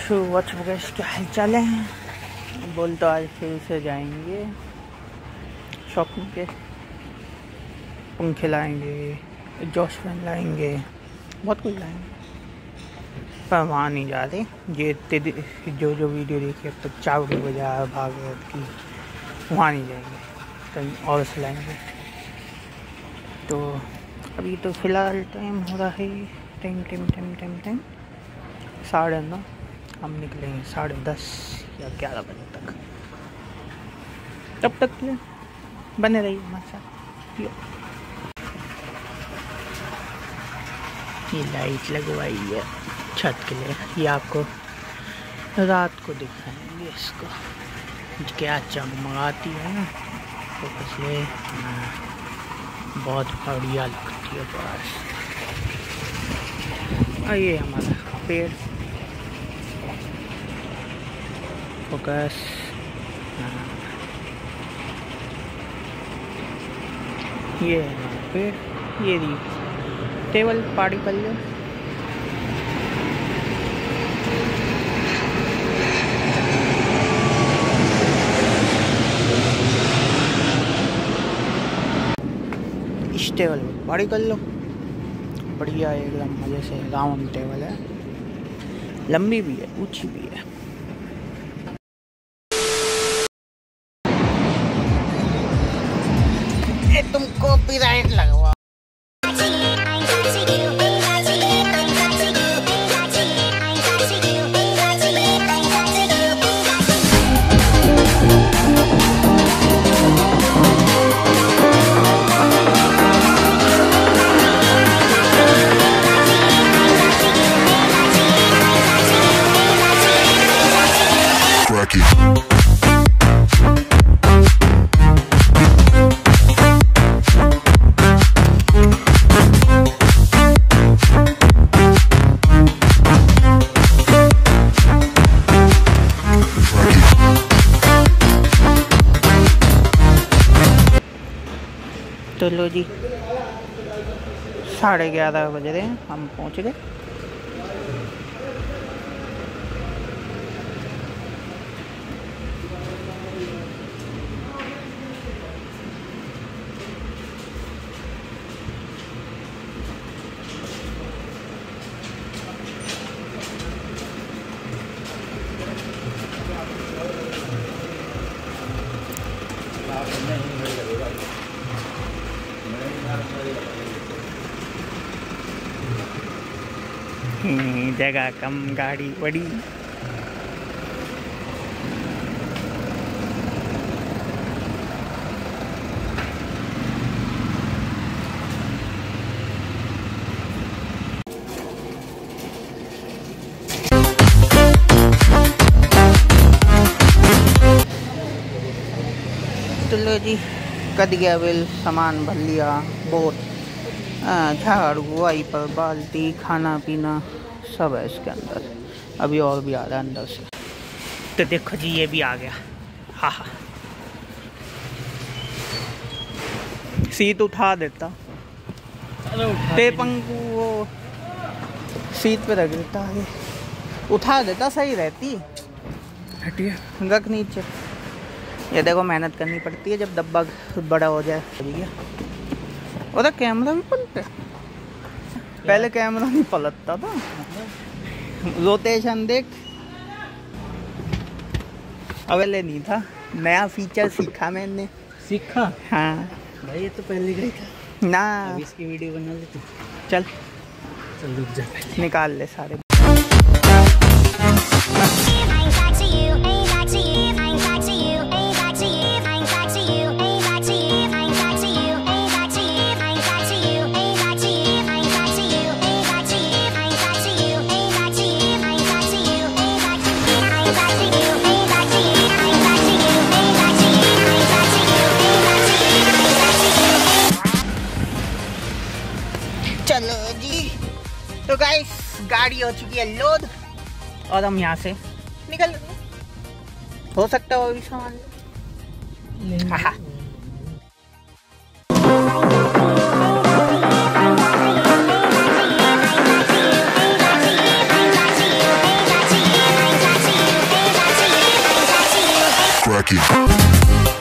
WhatsApp guys, क्या हाल चाल है। बोल तो आज फिर से जाएंगे शॉपिंग पे, पंखे लाएंगे, एग्जॉस्ट फैन लाएंगे, बहुत कुछ लाएंगे, पर वहाँ नहीं जा रहे। ये जो वीडियो देखी अब तक चावड़ी बाजार भागवत की, वहाँ नहीं जाएंगे, कहीं और से लाएंगे। तो अभी तो फ़िलहाल टाइम हो रहा है, टाइम 9:30, हम निकलेंगे 10:30 या 11 बजे तक। तब तक के लिए बने रहिए हमारे साथ। ये लाइट लगवाई है छत के लिए, ये आपको रात को दिखाएंगे इसको, क्या चमकाती है ना, तो इसलिए बहुत बढ़िया लगती है बस। और ये हमारा पेड़ फोकस, ये है हमारा पेड़, ये टेबल पार्टी कर लो। इस टेबल पर पार्टी कर लो, बढ़िया एकदम मज़े से। राउंड टेबल है, लंबी भी है, ऊंची भी है। तुम कॉपीराइट लगवा। तो लो जी, 11:30 बज रहे हैं, हम पहुंच गए। जगह कम, गाड़ी बड़ी। तो लो जी, कद गया बिल, सामान भर लिया, बोट, झाड़ू, वाइपर, बाल्टी, खाना पीना सब है इसके अंदर। अभी और भी आ रहा है अंदर से। तो देखो जी, ये भी आ गया। हाँ हाँ, सीट उठा देता, ते पंखू वो सीट पे रख देता, ये उठा देता, सही रहती। हटिए, रख नीचे। ये देखो, मेहनत करनी पड़ती है जब डब्बा बड़ा हो जाए। भैया और कैमरा भी पलटे, पहले कैमरा नहीं पलटता था। रोटेशन देख, अवेले नहीं था, नया फीचर सीखा मैंने। सीखा? हाँ भाई, ये तो पहले गई था ना। अब इसकी वीडियो बना लेते। चल रुक जा, निकाल ले सारे। चलो जी, तो गाइस गाड़ी हो चुकी है लोड, और हम यहाँ से निकल, हो सकता है वो भी सामान। हाँ, like it.